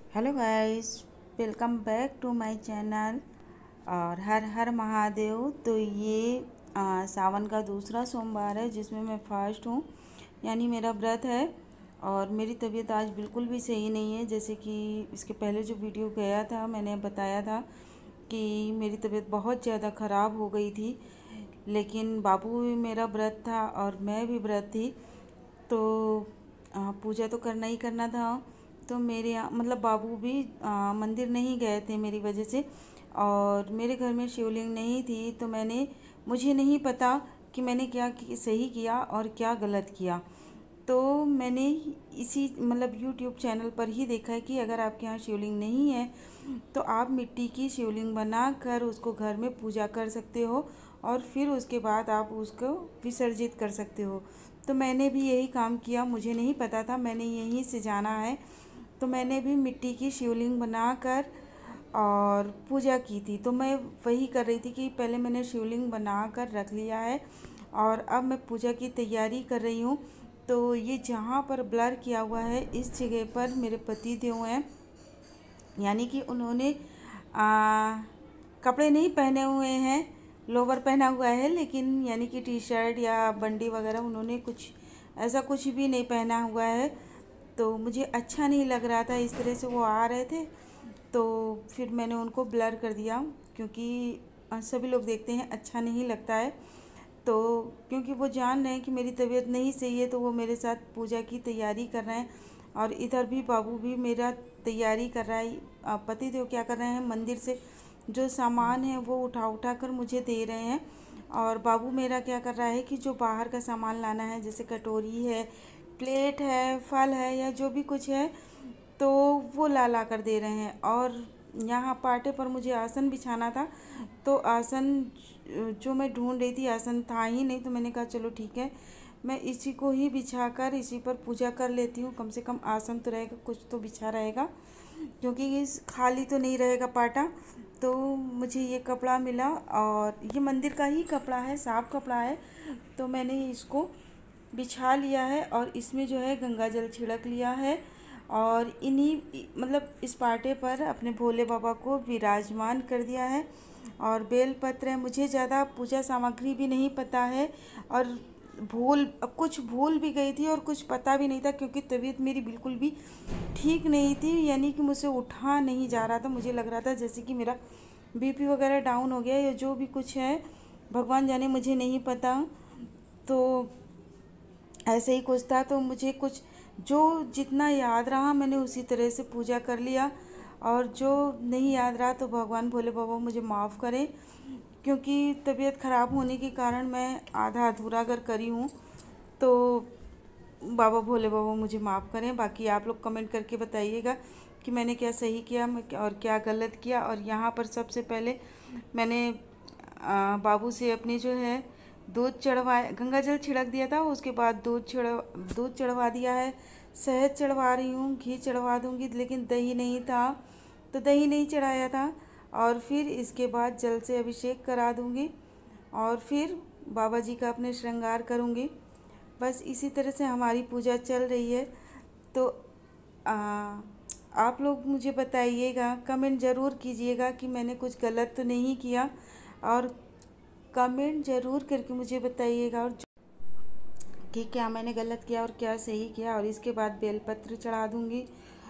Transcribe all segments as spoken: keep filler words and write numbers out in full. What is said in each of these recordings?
Hello guys, welcome back to my channel. और हर हर महादेव। तो ये आ, सावन का दूसरा सोमवार है जिसमें मैं फास्ट हूँ, यानी मेरा व्रत है। और मेरी तबीयत आज बिल्कुल भी सही नहीं है। जैसे कि इसके पहले जो वीडियो गया था मैंने बताया था कि मेरी तबीयत बहुत ज़्यादा ख़राब हो गई थी, लेकिन बाबू भी मेरा व्रत था और मैं भी व्रत थी, तो आ, पूजा तो करना ही करना था। तो मेरे यहाँ मतलब बाबू भी आ, मंदिर नहीं गए थे मेरी वजह से, और मेरे घर में शिवलिंग नहीं थी। तो मैंने मुझे नहीं पता कि मैंने क्या कि, सही किया और क्या गलत किया। तो मैंने इसी मतलब यूट्यूब चैनल पर ही देखा है कि अगर आपके यहाँ शिवलिंग नहीं है तो आप मिट्टी की शिवलिंग बनाकर उसको घर में पूजा कर सकते हो, और फिर उसके बाद आप उसको विसर्जित कर सकते हो। तो मैंने भी यही काम किया, मुझे नहीं पता था, मैंने यहीं से जाना है। तो मैंने भी मिट्टी की शिवलिंग बनाकर और पूजा की थी। तो मैं वही कर रही थी कि पहले मैंने शिवलिंग बनाकर रख लिया है और अब मैं पूजा की तैयारी कर रही हूँ। तो ये जहाँ पर ब्लर किया हुआ है इस जगह पर मेरे पति देव हैं, यानी कि उन्होंने आ, कपड़े नहीं पहने हुए हैं, लोवर पहना हुआ है, लेकिन यानी कि टी शर्ट या बंडी वगैरह उन्होंने कुछ ऐसा कुछ भी नहीं पहना हुआ है। तो मुझे अच्छा नहीं लग रहा था इस तरह से वो आ रहे थे, तो फिर मैंने उनको ब्लर कर दिया, क्योंकि सभी लोग देखते हैं अच्छा नहीं लगता है। तो क्योंकि वो जान रहे हैं कि मेरी तबीयत नहीं सही है, तो वो मेरे साथ पूजा की तैयारी कर रहे हैं। और इधर भी बाबू भी मेरा तैयारी कर रहा है। पति देव क्या कर रहे हैं, मंदिर से जो सामान है वो उठा उठा कर मुझे दे रहे हैं। और बाबू मेरा क्या कर रहा है कि जो बाहर का सामान लाना है, जैसे कटोरी है, प्लेट है, फल है, या जो भी कुछ है, तो वो ला ला कर दे रहे हैं। और यहाँ पाटे पर मुझे आसन बिछाना था, तो आसन जो मैं ढूंढ रही थी आसन था ही नहीं। तो मैंने कहा चलो ठीक है, मैं इसी को ही बिछाकर इसी पर पूजा कर लेती हूँ। कम से कम आसन तो रहेगा, कुछ तो बिछा रहेगा, क्योंकि इस खाली तो नहीं रहेगा पाटा। तो मुझे ये कपड़ा मिला और ये मंदिर का ही कपड़ा है, साफ कपड़ा है। तो मैंने इसको बिछा लिया है और इसमें जो है गंगा जल छिड़क लिया है, और इन्हीं मतलब इस पाटे पर अपने भोले बाबा को विराजमान कर दिया है। और बेलपत्र है, मुझे ज़्यादा पूजा सामग्री भी नहीं पता है, और भूल कुछ भूल भी गई थी और कुछ पता भी नहीं था, क्योंकि तबीयत मेरी बिल्कुल भी ठीक नहीं थी, यानी कि मुझसे उठा नहीं जा रहा था। मुझे लग रहा था जैसे कि मेरा बीपी वगैरह डाउन हो गया, या जो भी कुछ है भगवान जाने, मुझे नहीं पता। तो ऐसे ही कुछ था। तो मुझे कुछ जो जितना याद रहा मैंने उसी तरह से पूजा कर लिया, और जो नहीं याद रहा तो भगवान भोले बाबा मुझे माफ़ करें, क्योंकि तबीयत ख़राब होने के कारण मैं आधा अधूरा अगर करी हूँ, तो बाबा भोले बाबा मुझे माफ़ करें। बाकी आप लोग कमेंट करके बताइएगा कि मैंने क्या सही किया और क्या गलत किया। और यहाँ पर सबसे पहले मैंने आ, बाबू से अपनी जो है दूध चढ़वाया, गंगा जल छिड़क दिया था, उसके बाद दूध चढ़ दूध चढ़वा दिया है, शहद चढ़वा रही हूँ, घी चढ़वा दूँगी, लेकिन दही नहीं था तो दही नहीं चढ़ाया था। और फिर इसके बाद जल से अभिषेक करा दूँगी और फिर बाबा जी का अपने श्रृंगार करूँगी। बस इसी तरह से हमारी पूजा चल रही है। तो आ, आप लोग मुझे बताइएगा, कमेंट ज़रूर कीजिएगा कि मैंने कुछ गलत तो नहीं किया, और कमेंट ज़रूर करके मुझे बताइएगा और कि क्या मैंने गलत किया और क्या सही किया। और इसके बाद बेलपत्र चढ़ा दूँगी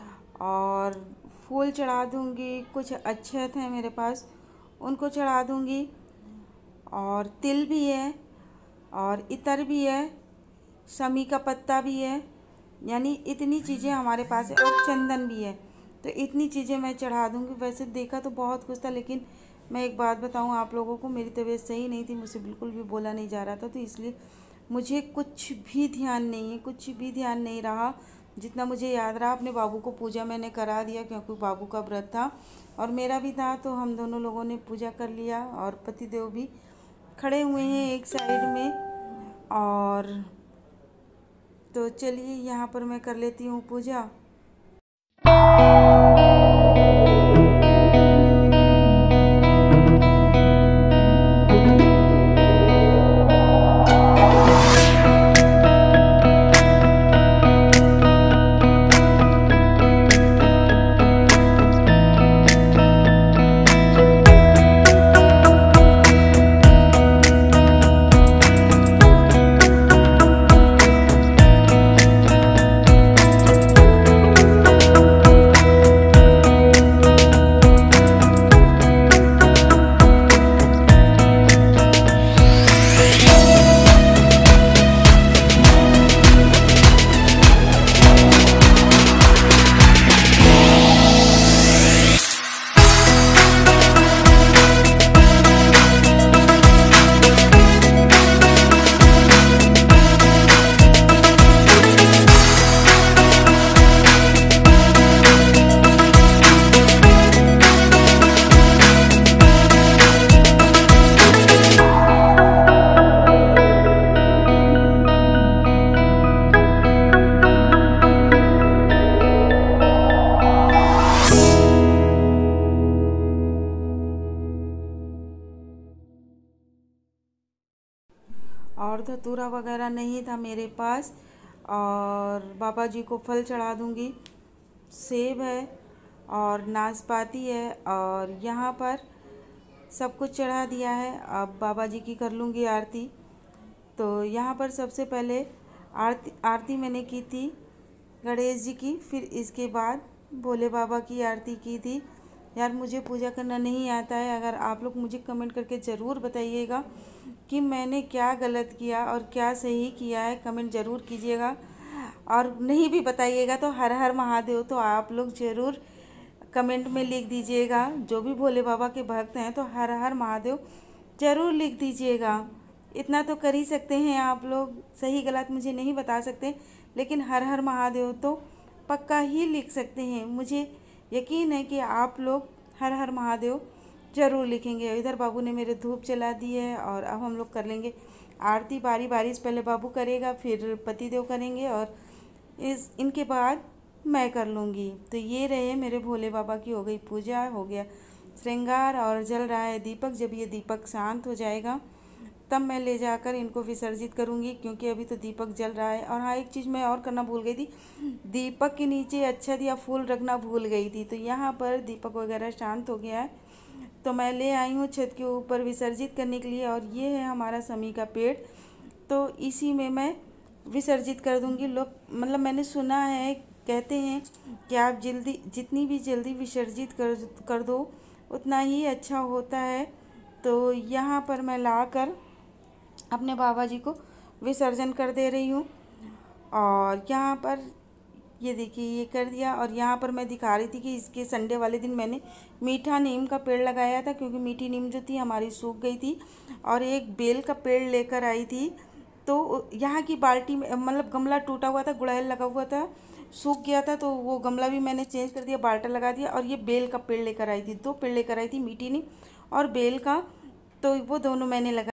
और फूल चढ़ा दूँगी, कुछ अक्षत हैं मेरे पास उनको चढ़ा दूँगी, और तिल भी है और इतर भी है, शमी का पत्ता भी है, यानी इतनी चीज़ें हमारे पास है, और चंदन भी है। तो इतनी चीज़ें मैं चढ़ा दूँगी। वैसे देखा तो बहुत कुछ था, लेकिन मैं एक बात बताऊँ आप लोगों को, मेरी तबीयत सही नहीं थी, मुझसे बिल्कुल भी बोला नहीं जा रहा था, तो इसलिए मुझे कुछ भी ध्यान नहीं है, कुछ भी ध्यान नहीं रहा। जितना मुझे याद रहा अपने बाबू को पूजा मैंने करा दिया, क्योंकि बाबू का व्रत था और मेरा भी था, तो हम दोनों लोगों ने पूजा कर लिया। और पतिदेव भी खड़े हुए हैं एक साइड में। और तो चलिए यहाँ पर मैं कर लेती हूँ पूजा। धतूरा वगैरह नहीं था मेरे पास, और बाबा जी को फल चढ़ा दूँगी। सेब है और नाशपाती है, और यहाँ पर सब कुछ चढ़ा दिया है। अब बाबा जी की कर लूँगी आरती। तो यहाँ पर सबसे पहले आरती आरती मैंने की थी गणेश जी की, फिर इसके बाद भोले बाबा की आरती की थी। यार मुझे पूजा करना नहीं आता है, अगर आप लोग मुझे कमेंट करके ज़रूर बताइएगा कि मैंने क्या गलत किया और क्या सही किया है, कमेंट ज़रूर कीजिएगा। और नहीं भी बताइएगा तो हर हर महादेव तो आप लोग ज़रूर कमेंट में लिख दीजिएगा। जो भी भोले बाबा के भक्त हैं तो हर हर महादेव ज़रूर लिख दीजिएगा। इतना तो कर ही सकते हैं आप लोग, सही गलत मुझे नहीं बता सकते, लेकिन हर हर महादेव तो पक्का ही लिख सकते हैं। मुझे यकीन है कि आप लोग हर हर महादेव ज़रूर लिखेंगे। इधर बाबू ने मेरे धूप जला दी है, और अब हम लोग कर लेंगे आरती बारी बारी से। पहले बाबू करेगा, फिर पतिदेव करेंगे, और इस इनके बाद मैं कर लूँगी। तो ये रहे मेरे भोले बाबा की हो गई पूजा, हो गया श्रृंगार, और जल रहा है दीपक। जब ये दीपक शांत हो जाएगा तब मैं ले जाकर इनको विसर्जित करूँगी, क्योंकि अभी तो दीपक जल रहा है। और हाँ, एक चीज़ मैं और करना भूल गई थी, दीपक के नीचे अक्षत या फूल रखना भूल गई थी। तो यहाँ पर दीपक वगैरह शांत हो गया है, तो मैं ले आई हूँ छत के ऊपर विसर्जित करने के लिए। और ये है हमारा समी का पेड़, तो इसी में मैं विसर्जित कर दूँगी। लोग मतलब मैंने सुना है, कहते हैं कि आप जल्दी जितनी भी जल्दी विसर्जित कर कर दो उतना ही अच्छा होता है। तो यहाँ पर मैं लाकर अपने बाबा जी को विसर्जन कर दे रही हूँ। और यहाँ पर ये देखिए ये कर दिया। और यहाँ पर मैं दिखा रही थी कि इसके संडे वाले दिन मैंने मीठा नीम का पेड़ लगाया था, क्योंकि मीठी नीम जो थी हमारी सूख गई थी। और एक बेल का पेड़ लेकर आई थी, तो यहाँ की बाल्टी में मतलब गमला टूटा हुआ था, गुड़हल लगा हुआ था, सूख गया था, तो वो गमला भी मैंने चेंज कर दिया, बाल्टा लगा दिया। और ये बेल का पेड़ लेकर आई थी, दो पेड़ लेकर आई थी, मीठी नीम और बेल का, तो वो दोनों मैंने लगा